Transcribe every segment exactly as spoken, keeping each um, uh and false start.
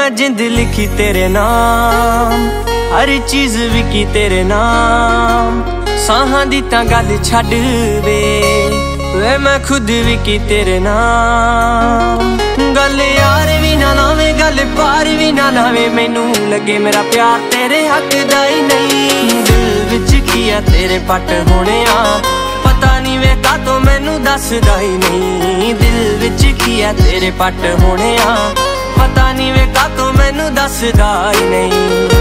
मैं जिंद लिखी तेरे नाम, हर चीज विकी तेरे नाम। साहां दी तां गल छड्ड वे, वे मैं खुद विकी तेरे नाम। गल यार भी ना लावे, गल पार भी ना लावे, मैनू लगे मेरा प्यार तेरे हक दा ही नहीं। दिल विच की आ तेरे पट होने आ, पता नहीं वे कातों मैनू दसदा ही नहीं। दिल विच की आ तेरे पट होने आ, पता नहीं वे कातों मैनू दसदा ही नहीं।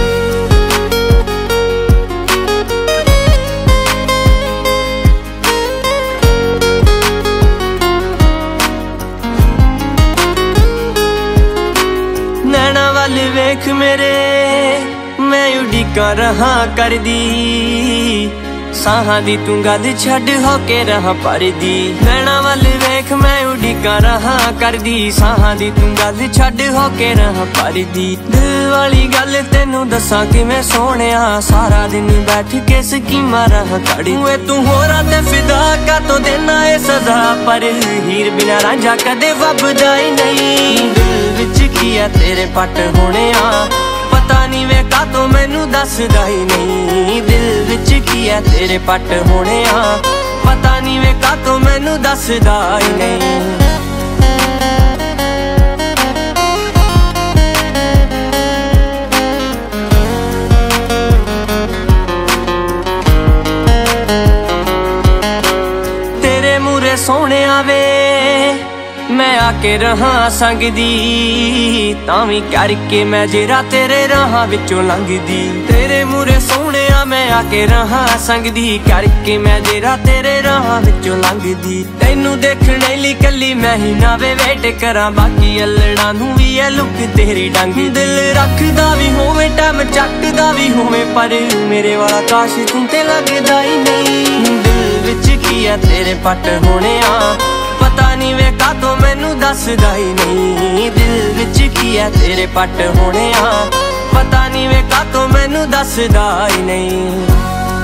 नैना वाल वेख मेरे, मैं उड़ीका रहा कर दी। साहां दी तू गल छड्ड होके रहा परदी। नैना वाल वेख मैं उड़ीका रहा कर दी। साहां दी तू गल छड्ड होके रहा परदी। दिल वाली गल तेनू दसां कि मैं सोहणिया, सारा दिन बैठ के स्कीमां रहा कड़ी। वे तू होरा ते फिदा का तो देना ए सजा, पर हीर बिना रांझा कदे वबदा ही नहीं। दिल विच की आ तेरे पट होने आ, पता नहीं वे कातों मैनू दसदा ही नहीं। दिल विच की आ तेरे पट होने आ, पता नहीं वे कातों मैनू दसदा ही नहीं। तेरे मूरे सोहणे आवे मैं आके रहा संग दी, तावी करके मैं जेरा तेरे राहां विचों लंघदी। तेरे मूरे सोहणिया मैं आके रहा संग दी, करके मैं जेरा तेरे राहां विचों लंघदी। तैनू देखने लई कली मैं ही ना वे वेट करा, बाकी अल्लड़ां नू भी है लुक तेरी डंग। दिल रखदा भी होवे टाइम चकदा भी होवे, पर मेरे वाला काश तू ते लगदा ही नहीं। दिल विच की आ तेरे पट होने आ, पता नहीं वे कातों मैनू दसदा ही नहीं। दिल विच की आ तेरे पट होने आ, पता नहीं वे कातों मैनू दसदा ही नहीं।